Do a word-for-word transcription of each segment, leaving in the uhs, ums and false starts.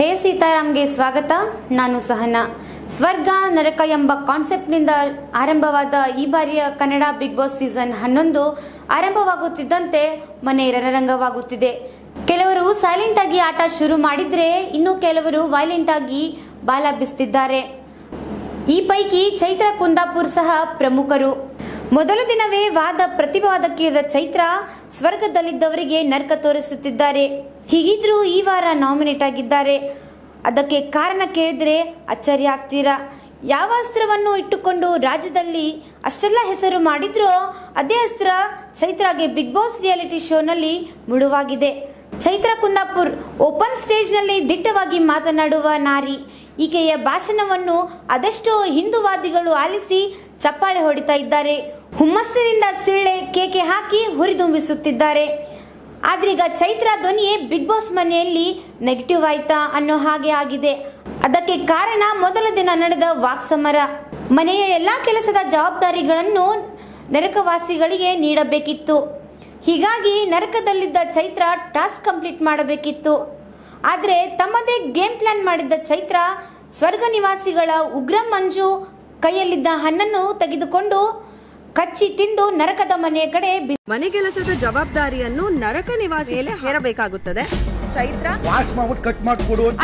ಹೇ ಸೀತಾರಾಮ್ಗೆ ಸ್ವಾಗತ. ನಾನು ಸಹನಾ. ಸ್ವರ್ಗ ನರಕ ಎಂಬ ಕಾನ್ಸೆಪ್ಟ್ನಿಂದ ಆರಂಭವಾದ ಈ ಬಾರಿಯ ಕನ್ನಡ ಬಿಗ್ ಬಾಸ್ ಸೀಸನ್ ಹನ್ನೊಂದು ಆರಂಭವಾಗುತ್ತಿದ್ದಂತೆ ಮನೆ ರಣರಂಗವಾಗುತ್ತಿದೆ. ಕೆಲವರು ಸೈಲೆಂಟ್ ಆಗಿ ಆಟ ಶುರು ಮಾಡಿದರೆ ಇನ್ನು ಕೆಲವರು ವೈಲೆಂಟ್ ಆಗಿ ಬಾಲ ಬೀಸುತ್ತಿದ್ದಾರೆ. ಈ ಪೈಕಿ ಚೈತ್ರ ಕುಂದಾಪುರ್ ಸಹ ಪ್ರಮುಖರು. ಮೊದಲ ದಿನವೇ ವಾದ ಪ್ರತಿವಾದಕ್ಕಿಳಿದ ಚೈತ್ರ ಸ್ವರ್ಗದಲ್ಲಿದ್ದವರಿಗೆ ನರ್ಕ ತೋರಿಸುತ್ತಿದ್ದಾರೆ. ಹೀಗಿದ್ರೂ ಈ ವಾರ ನಾಮಿನೇಟ್ ಆಗಿದ್ದಾರೆ. ಅದಕ್ಕೆ ಕಾರಣ ಕೇಳಿದರೆ ಅಚ್ಚರಿ ಆಗ್ತೀರಾ. ಯಾವ ಅಸ್ತ್ರವನ್ನು ಇಟ್ಟುಕೊಂಡು ರಾಜ್ಯದಲ್ಲಿ ಅಷ್ಟೆಲ್ಲ ಹೆಸರು ಮಾಡಿದ್ರೋ ಅದೇ ಅಸ್ತ್ರ ಚೈತ್ರಾಗೆ ಬಿಗ್ ಬಾಸ್ ರಿಯಾಲಿಟಿ ಶೋನಲ್ಲಿ ಮುಳುವಾಗಿದೆ. ಚೈತ್ರ ಕುಂದಾಪುರ್ ಓಪನ್ ಸ್ಟೇಜ್ನಲ್ಲಿ ದಿಟ್ಟವಾಗಿ ಮಾತನಾಡುವ ನಾರಿ. ಈಕೆಯ ಭಾಷಣವನ್ನು ಅದೆಷ್ಟೋ ಹಿಂದೂವಾದಿಗಳು ಆಲಿಸಿ ಚಪ್ಪಾಳೆ ಹೊಡಿತಾ ಇದ್ದಾರೆ. ಹುಮ್ಮಸ್ಸಿನಿಂದ ಸಿಳ್ಳೆ ಕೇಕೆ ಹಾಕಿ ಹುರಿದುಂಬಿಸುತ್ತಿದ್ದಾರೆ. ಆದ್ರೀಗ ಚೈತ್ರ ಧ್ವನಿಯೇ ಬಿಗ್ ಬಾಸ್ ಮನೆಯಲ್ಲಿ ನೆಗೆಟಿವ್ ಆಯ್ತಾ ಅನ್ನೋ ಹಾಗೆ ಆಗಿದೆ. ಅದಕ್ಕೆ ಕಾರಣ ಮೊದಲ ದಿನ ನಡೆದ ವಾಕ್ಸಮರ. ಮನೆಯ ಎಲ್ಲ ಕೆಲಸದ ಜವಾಬ್ದಾರಿಗಳನ್ನು ನರಕವಾಸಿಗಳಿಗೆ ನೀಡಬೇಕಿತ್ತು. ಹೀಗಾಗಿ ನರಕದಲ್ಲಿದ್ದ ಚೈತ್ರ ಟಾಸ್ಕ್ ಕಂಪ್ಲೀಟ್ ಮಾಡಬೇಕಿತ್ತು. ಆದರೆ ತಮ್ಮದೇ ಗೇಮ್ ಪ್ಲಾನ್ ಮಾಡಿದ್ದ ಚೈತ್ರ ಸ್ವರ್ಗ ನಿವಾಸಿಗಳ ಉಗ್ರ ಮಂಜು ಕೈಯಲ್ಲಿದ್ದ ಹಣ್ಣನ್ನು ತೆಗೆದುಕೊಂಡು ಕಚ್ಚಿ ತಿಂದು ನರಕದ ಮನೆಯ ಕಡೆ ಮನೆ ಕೆಲಸದ ಜವಾಬ್ದಾರಿಯನ್ನು ನರಕ ನಿವಾಸಿಯಲ್ಲೇ ಹೇರಬೇಕಾಗುತ್ತದೆ. ಚೈತ್ರ ವಾಶ್ ಮಾಡ್ಬಿಟ್ಟು ಕಟ್ ಮಾಡಿಕೊಡು ಅಂತ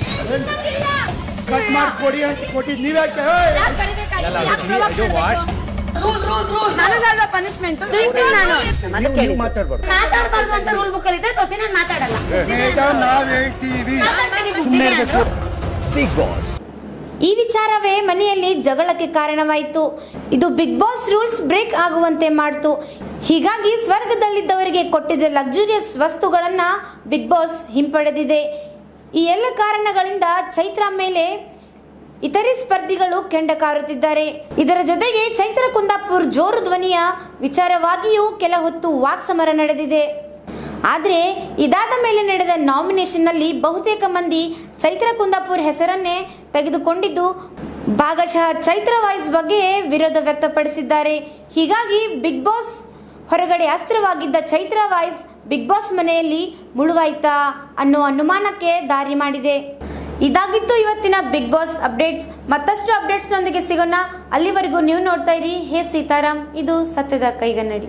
ಕಟ್ ಮಾಡಿಕೊಡಿ ಅಂತ ಕೊಟ್ಟಿದ್ದು ನೀವ್ಯಾಕೆ? ಪನಿಷ್ಮೆಂಟ್ ಮಾತಾಡ್ಬಾರ್ದು. ಮಾತಾಡಬಾರ್ದು ಅಂತ ರೂಲ್ ಬುಕ್ ಅಲ್ಲಿ ಇದೆ. ನಾನು ಮಾತಾಡಲ್ಲ. ಮೇಡಮ್ ನಾವ್ ಹೇಳ್ತೀವಿ ಸುಮ್ಮನೆ ಇರಬೇಕು. ಬಿಗ್ ಬಾಸ್ ಈ ವಿಚಾರವೇ ಮನೆಯಲ್ಲಿ ಜಗಳಕ್ಕೆ ಕಾರಣವಾಯಿತು. ಇದು ಬಿಗ್ ಬಾಸ್ ರೂಲ್ಸ್ ಬ್ರೇಕ್ ಆಗುವಂತೆ ಮಾಡಿತು. ಹೀಗಾಗಿ ಸ್ವರ್ಗದಲ್ಲಿದ್ದವರಿಗೆ ಕೊಟ್ಟಿದ್ದ ಲಕ್ಸುರಿಯಸ್ ವಸ್ತುಗಳನ್ನು ಬಿಗ್ ಬಾಸ್ ಹಿಂಪಡೆದಿದೆ. ಈ ಎಲ್ಲ ಕಾರಣಗಳಿಂದ ಚೈತ್ರ ಮೇಲೆ ಇತರೆ ಸ್ಪರ್ಧಿಗಳು ಕೆಂಡ ಕಾರುತ್ತಿದ್ದಾರೆ. ಇದರ ಜೊತೆಗೆ ಚೈತ್ರ ಕುಂದಾಪುರ್ ಜೋರು ಧ್ವನಿಯ ವಿಚಾರವಾಗಿಯೂ ಕೆಲ ಹೊತ್ತು ವಾಕ್ಸಮರ ನಡೆದಿದೆ. ಆದರೆ ಇದಾದ ಮೇಲೆ ನಡೆದ ನಾಮಿನೇಷನ್ನಲ್ಲಿ ಬಹುತೇಕ ಮಂದಿ ಚೈತ್ರ ಕುಂದಾಪುರ್ ಹೆಸರನ್ನೇ ತೆಗೆದುಕೊಂಡಿದ್ದು ಭಾಗಶಃ ಚೈತ್ರ ವಾಯ್ಸ್ ಬಗ್ಗೆ ವಿರೋಧ ವ್ಯಕ್ತಪಡಿಸಿದ್ದಾರೆ. ಹೀಗಾಗಿ ಬಿಗ್ ಬಾಸ್ ಹೊರಗಡೆ ಅಸ್ತ್ರವಾಗಿದ್ದ ಚೈತ್ರ ವಾಯ್ಸ್ ಬಿಗ್ ಬಾಸ್ ಮನೆಯಲ್ಲಿ ಮುಳುವಾಯ್ತಾ ಅನ್ನೋ ಅನುಮಾನಕ್ಕೆ ದಾರಿ ಮಾಡಿದೆ. ಇದಾಗಿತ್ತು ಇವತ್ತಿನ ಬಿಗ್ ಬಾಸ್ ಅಪ್ಡೇಟ್ಸ್. ಮತ್ತಷ್ಟು ಅಪ್ಡೇಟ್ಸ್ನೊಂದಿಗೆ ಸಿಗೋಣ. ಅಲ್ಲಿವರೆಗೂ ನೀವು ನೋಡ್ತಾ ಇರಿ ಹೇ ಸೀತಾರಾಮ್. ಇದು ಸತ್ಯದ ಕೈಗನ್ನಡಿ.